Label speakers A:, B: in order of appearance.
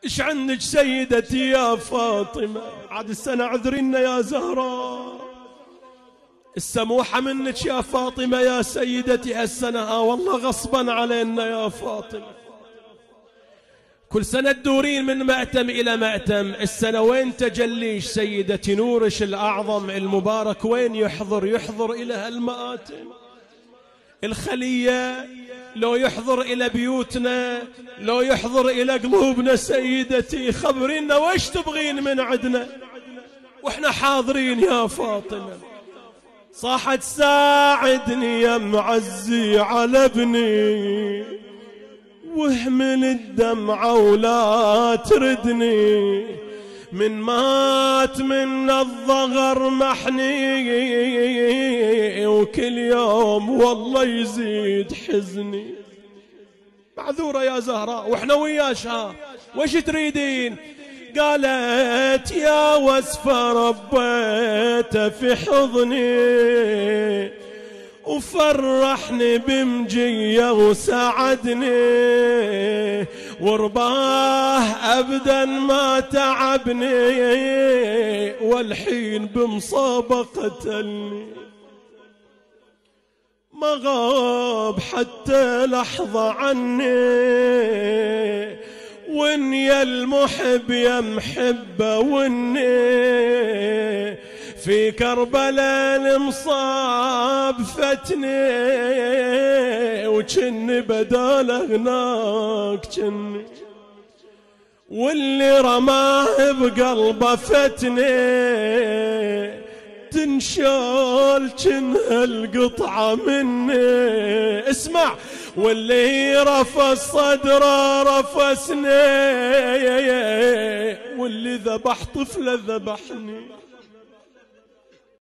A: ايش عندك سيدتي يا فاطمة؟ عاد السنة عذرنا يا زهراء، السموحة منك يا فاطمة يا سيدتي هالسنة. والله غصبا علينا يا فاطمة، كل سنة تدورين من مأتم إلى مأتم، السنة وين تجليش سيدتي نورش الأعظم المبارك وين يحضر إلى هالمآتم؟ الخلية لو يحضر إلى بيوتنا، لو يحضر إلى قلوبنا سيدتي، خبرينا وش تبغين من عدنا وإحنا حاضرين يا فاطمة. صاحت ساعدني يا معزي على ابني، واهمل الدمعة ولا تردني، من مات من الظهر محني، وكل يوم والله يزيد حزني. معذورة يا زهراء واحنا وياشها، وش تريدين؟ قالت يا وصفة ربيت في حضني، وفرحني بمجيه وساعدني، ورباه أبدا ما تعبني، والحين بمصابة قتلني. ما غاب حتى لحظة عني، واني المحب يا محبة، واني في كربلاء المصاب فتني، وجني بدال هناك جني، واللي رماه بقلبه فتني، تنشال جنها القطعة مني. اسمع، واللي رفس صدره رفسني، واللي ذبح طفله ذبحني.